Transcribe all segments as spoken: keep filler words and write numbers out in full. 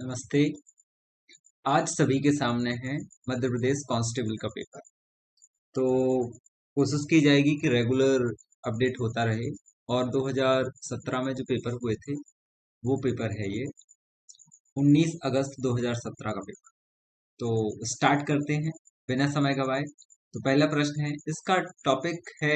नमस्ते। आज सभी के सामने है मध्य प्रदेश कांस्टेबल का पेपर। तो कोशिश की जाएगी कि रेगुलर अपडेट होता रहे। और दो हज़ार सत्रह में जो पेपर हुए थे वो पेपर है ये उन्नीस अगस्त दो हज़ार सत्रह का पेपर। तो स्टार्ट करते हैं बिना समय गवाए। तो पहला प्रश्न है, इसका टॉपिक है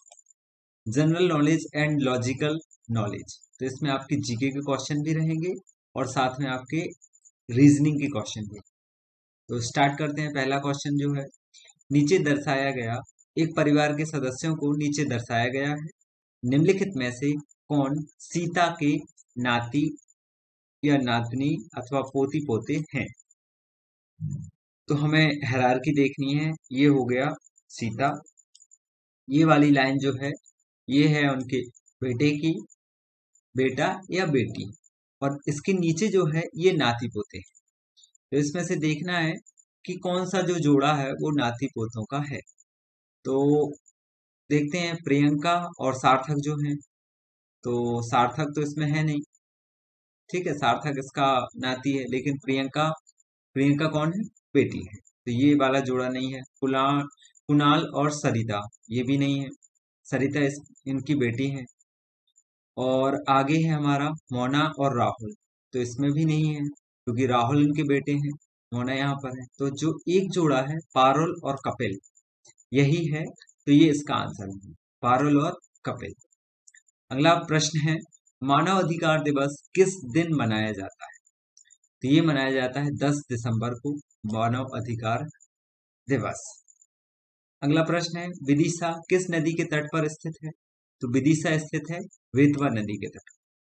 general knowledge and logical knowledge. तो इसमें आपके जीके के क्वेश्चन भी रहेंगे और साथ में आपके रीजनिंग के क्वेश्चन भी। तो स्टार्ट करते हैं। पहला क्वेश्चन जो है, नीचे दर्शाया गया एक परिवार के सदस्यों को नीचे दर्शाया गया है। निम्नलिखित में से कौन सीता के नाती या नातनी अथवा पोती पोते हैं? तो हमें हायरार्की देखनी है। ये हो गया सीता। ये वाली लाइन जो है ये है उनके बेटे की, बेटा या बेटी। और इसके नीचे जो है ये नाती पोते हैं। तो इसमें से देखना है कि कौन सा जो जोड़ा है वो नाती पोतों का है। तो देखते हैं प्रियंका और सार्थक जो हैं। तो सार्थक तो इसमें है नहीं, ठीक है, सार्थक इसका नाती है, लेकिन प्रियंका प्रियंका कौन है? बेटी है। तो ये वाला जोड़ा नहीं है। कुणाल कुणाल और सरिता ये भी नहीं है। सरिता इस इनकी बेटी है। और आगे है हमारा मोना और राहुल। तो इसमें भी नहीं है क्योंकि राहुल इनके बेटे हैं, मोना यहाँ पर है। तो जो एक जोड़ा है पारुल और कपिल, यही है। तो ये इसका आंसर है, पारुल और कपिल। अगला प्रश्न है, मानव अधिकार दिवस किस दिन मनाया जाता है? तो ये मनाया जाता है दस दिसंबर को, मानव अधिकार दिवस। अगला प्रश्न है, विदिशा किस नदी के तट पर स्थित है? तो विदिशा स्थित है बेतवा नदी के तट।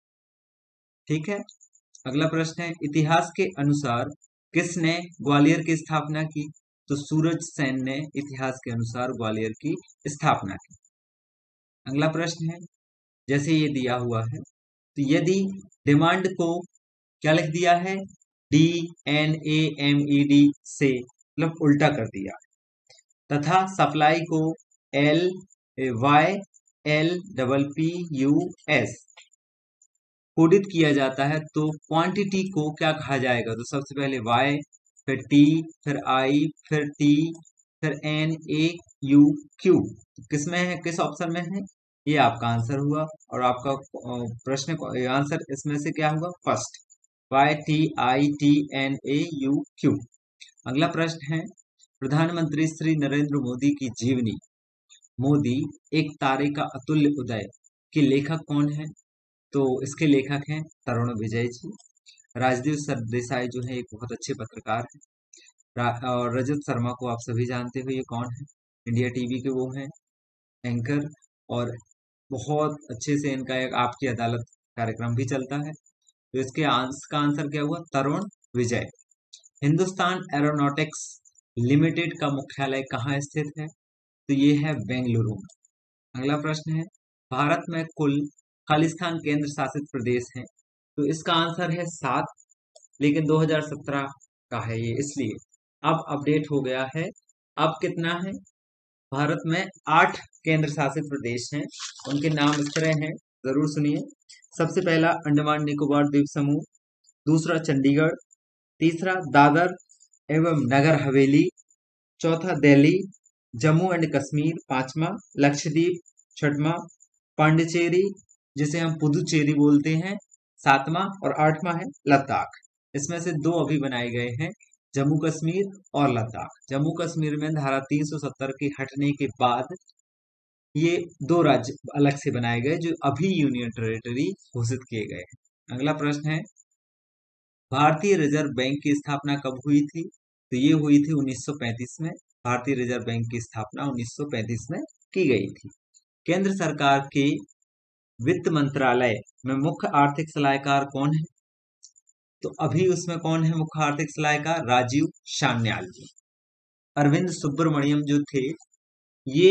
ठीक है। अगला प्रश्न है, इतिहास के अनुसार किसने ग्वालियर की स्थापना की? तो सूरज सेन ने इतिहास के अनुसार ग्वालियर की स्थापना की। अगला प्रश्न है, जैसे ये दिया हुआ है, तो यदि डिमांड को क्या लिख दिया है? D N A M E D से, मतलब उल्टा कर दिया, तथा सप्लाई को L Y L double P U S कोडित किया जाता है, तो क्वांटिटी को क्या कहा जाएगा? तो सबसे पहले y, फिर t, फिर i, फिर t, फिर n, a, u, q। किसमें है, किस ऑप्शन में है? ये आपका आंसर हुआ। और आपका अ, प्रश्न को आंसर इसमें से क्या हुआ? First, y, t, i, t, n, a, u, q। अगला प्रश्न है, प्रधानमंत्री श्री नरेंद्र मोदी की जीवनी मोदी एक तारे का अतुल्य उदय के लेखक कौन है? तो इसके लेखक हैं तरुण विजय जी। राजदीप सरदेसाई जो है एक बहुत अच्छे पत्रकार हैं। रा- और रजत शर्मा को आप सभी जानते हो, ये कौन है? इंडिया टीवी के वो हैं एंकर। और बहुत अच्छे से इनका एक आपकी अदालत कार्यक्रम भी चलता है। तो इसके आंसर का आंसर क्या हुआ? तरुण विजय। हिंदुस्तान एरोनॉटिक्स लिमिटेड का मुख्यालय कहाँ स्थित है? तो ये है बेंगलुरु में। अगला प्रश्न है, भारत में कुल खालिस्तान केंद्र शासित प्रदेश हैं। तो इसका आंसर है सात, लेकिन दो हज़ार सत्रह का है ये, इसलिए अब अपडेट हो गया है। अब कितना है? भारत में आठ केंद्र शासित प्रदेश हैं। उनके नाम इस तरह हैं, जरूर सुनिए। सबसे पहला अंडमान निकोबार द्वीप समूह, दूसरा चंडीगढ़, तीसरा दादर एवं नगर हवेली, चौथा दिल्ली, जम्मू एंड कश्मीर पांचवा, लक्षद्वीप छठवां, पांडिचेरी जिसे हम पुदुचेरी बोलते हैं सातवां, और आठवां है लद्दाख। इसमें से दो अभी बनाए गए हैं, जम्मू कश्मीर और लद्दाख। जम्मू कश्मीर में धारा तीन सौ सत्तर के हटने के बाद ये दो राज्य अलग से बनाए गए जो अभी यूनियन टेरिटरी घोषित किए गए हैं। अगला प्रश्न है, भारतीय रिजर्व बैंक की स्थापना कब हुई थी? तो ये हुई थी उन्नीस सौ पैंतीस में। भारतीय रिजर्व बैंक की स्थापना उन्नीस सौ पैंतीस में की गई थी। केंद्र सरकार के वित्त मंत्रालय में मुख्य आर्थिक सलाहकार कौन है? तो अभी उसमें कौन है मुख्य आर्थिक सलाहकार? राजीव सान्याल जी। अरविंद सुब्रमण्यम जो थे, ये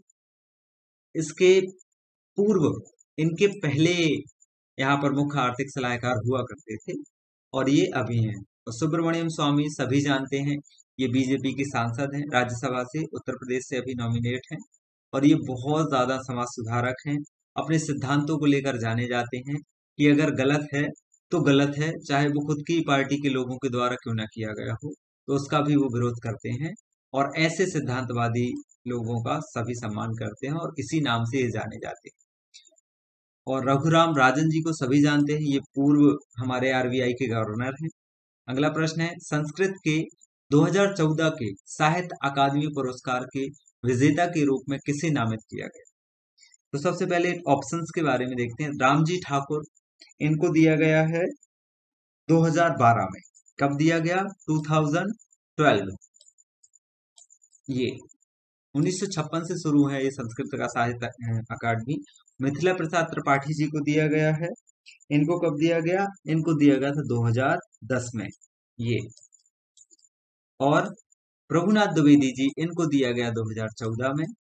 इसके पूर्व, इनके पहले यहाँ पर मुख्य आर्थिक सलाहकार हुआ करते थे, और ये अभी हैं। और सुब्रमण्यम स्वामी सभी जानते हैं, ये बीजेपी के सांसद हैं, राज्यसभा से उत्तर प्रदेश से अभी नॉमिनेट हैं। और ये बहुत ज्यादा समाज सुधारक हैं। अपने सिद्धांतों को लेकर जाने जाते हैं कि अगर गलत है तो गलत है, चाहे वो खुद की पार्टी के लोगों के द्वारा क्यों ना किया गया हो, तो उसका भी वो विरोध करते हैं। और ऐसे सिद्धांतवादी लोगों का सभी सम्मान करते हैं और इसी नाम से ये जाने जाते हैं। और रघुराम राजन जी को सभी जानते हैं, ये पूर्व हमारे आरबीआई के गवर्नर हैं। अगला प्रश्न है, संस्कृत के दो हज़ार चौदह के साहित्य अकादमी पुरस्कार के विजेता के रूप में किसे नामित किया गया? तो सबसे पहले ऑप्शंस के बारे में देखते हैं। रामजी ठाकुर, इनको दिया गया है दो हज़ार बारह में। कब दिया गया? दो हज़ार बारह। ये उन्नीस सौ छप्पन से शुरू है ये संस्कृत का साहित्य अकादमी। मिथिला प्रसाद त्रिपाठी जी को दिया गया है। इनको कब दिया गया? इनको दिया गया था दो हज़ार दस में ये। और प्रभुनाथ द्विवेदी जी, इनको दिया गया दो हज़ार चौदह में।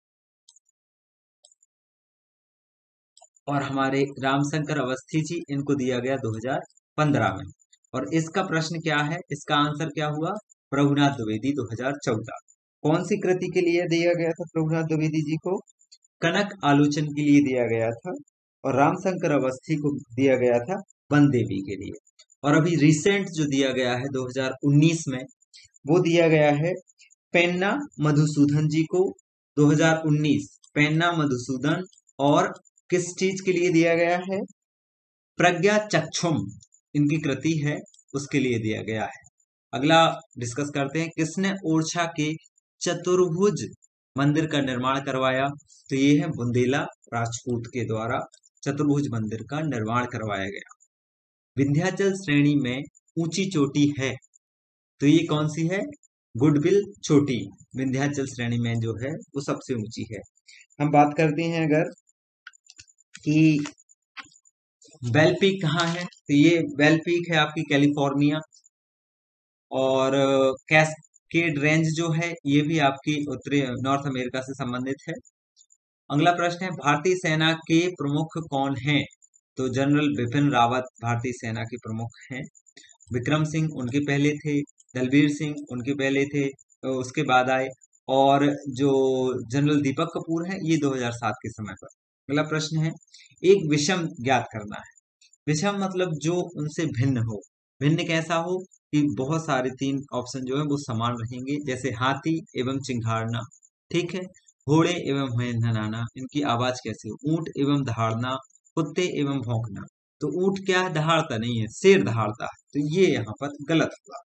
और हमारे रामशंकर अवस्थी जी, इनको दिया गया दो हज़ार पंद्रह में। और इसका प्रश्न क्या है? इसका आंसर क्या हुआ? प्रभुनाथ द्विवेदी दो हज़ार चौदह। कौन सी कृति के लिए दिया गया था प्रभुनाथ द्विवेदी जी को? कनक आलोचन के लिए दिया गया था। और रामशंकर अवस्थी को दिया गया था वन देवी के लिए। और अभी रिसेंट जो दिया गया है दो हज़ार उन्नीस में, वो दिया गया है पेन्ना मधुसूदन जी को। दो हज़ार उन्नीस पेन्ना मधुसूदन। और किस चीज के लिए दिया गया है? प्रज्ञा चक्षुम इनकी कृति है, उसके लिए दिया गया है। अगला डिस्कस करते हैं, किसने ओरछा के चतुर्भुज मंदिर का निर्माण करवाया? तो ये है बुंदेला राजपूत के द्वारा चतुर्भुज मंदिर का निर्माण करवाया गया। विंध्याचल श्रेणी में ऊंची चोटी है, तो ये कौन सी है? गुडविल चोटी विंध्याचल श्रेणी में जो है वो सबसे ऊंची है। हम बात करते हैं अगर कि बेल पीक कहाँ है, तो ये बेल पीक है आपकी कैलिफोर्निया। और कैस्केड रेंज जो है ये भी आपकी उत्तरी नॉर्थ अमेरिका से संबंधित है। अगला प्रश्न है, भारतीय सेना के प्रमुख कौन हैं? तो जनरल बिपिन रावत भारतीय सेना के प्रमुख हैं। विक्रम सिंह उनके पहले थे, दलबीर सिंह उनके पहले थे, तो उसके बाद आए। और जो जनरल दीपक कपूर हैं ये दो हज़ार सात के समय पर। अगला प्रश्न है, एक विषम ज्ञात करना है। विषम मतलब जो उनसे भिन्न हो। भिन्न कैसा हो? कि बहुत सारे तीन ऑप्शन जो है वो समान रहेंगे, जैसे हाथी एवं चिंघाड़ना, ठीक है, घोड़े एवं हनहनाना, इनकी आवाज कैसी हो? ऊंट एवं दहाड़ना, कुत्ते एवं भौंकना। तो ऊंट क्या है? दहाड़ता नहीं है, शेर दहाड़ता है, तो ये यहाँ पर गलत हुआ।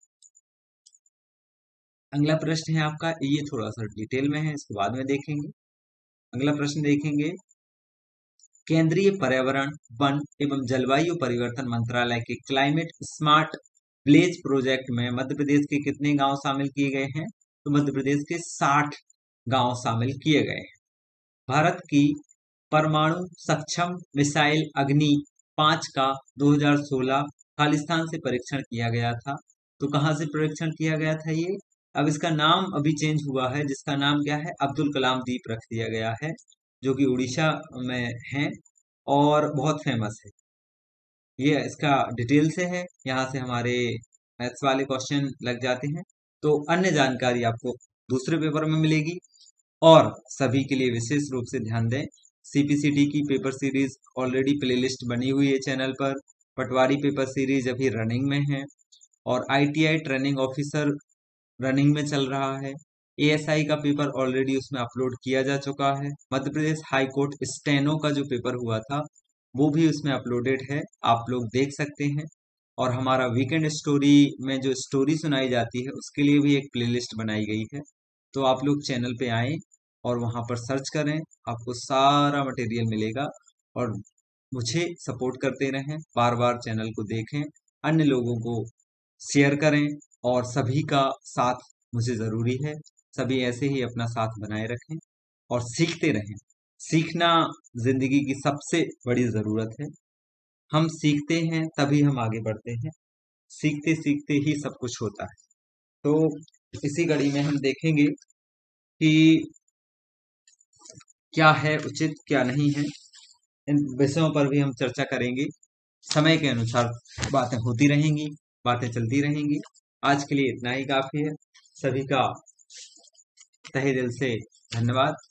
अगला प्रश्न है आपका, ये थोड़ा सा डिटेल में है, इसको बाद में देखेंगे। अगला प्रश्न देखेंगे, केंद्रीय पर्यावरण, वन एवं जलवायु परिवर्तन मंत्रालय के क्लाइमेट स्मार्ट विलेज प्रोजेक्ट में मध्य प्रदेश के कितने गांव शामिल किए गए हैं? तो मध्य प्रदेश के साठ गांव शामिल किए गए हैं। भारत की परमाणु सक्षम मिसाइल अग्नि पांच का दो हज़ार सोलह खालिस्तान से परीक्षण किया गया था। तो कहां से परीक्षण किया गया था ये? अब इसका नाम अभी चेंज हुआ है, जिसका नाम क्या है? अब्दुल कलाम द्वीप रख दिया गया है, जो कि उड़ीसा में है और बहुत फेमस है। ये इसका डिटेल से है, यहाँ से हमारे मैथ्स वाले क्वेश्चन लग जाते हैं। तो अन्य जानकारी आपको दूसरे पेपर में मिलेगी। और सभी के लिए विशेष रूप से ध्यान दें, सीपीसीटी की पेपर सीरीज ऑलरेडी प्लेलिस्ट बनी हुई है चैनल पर। पटवारी पेपर सीरीज अभी रनिंग में है। और आईटीआई ट्रेनिंग ऑफिसर रनिंग में चल रहा है। एएसआई का पेपर ऑलरेडी उसमें अपलोड किया जा चुका है। Madhya Pradesh high court steno का जो पेपर हुआ था वो भी उसमें अपलोडेड है, आप लोग देख सकते हैं। और हमारा वीकेंड स्टोरी में जो स्टोरी सुनाई जाती है उसके लिए भी एक प्लेलिस्ट बनाई गई है। तो आप लोग चैनल पे आएं और वहां पर सर्च करें, आपको सारा मटेरियल मिलेगा। और मुझे सपोर्ट करते रहें, बार बार चैनल को देखें, अन्य लोगों को शेयर करें। और सभी का साथ मुझे जरूरी है, सभी ऐसे ही अपना साथ बनाए रखें और सीखते रहें। सीखना जिंदगी की सबसे बड़ी जरूरत है। हम सीखते हैं तभी हम आगे बढ़ते हैं, सीखते सीखते ही सब कुछ होता है। तो इसी कड़ी में हम देखेंगे कि क्या है उचित, क्या नहीं है। इन विषयों पर भी हम चर्चा करेंगे। समय के अनुसार बातें होती रहेंगी, बातें चलती रहेंगी। आज के लिए इतना ही काफी है। सभी का तहे दिल से धन्यवाद।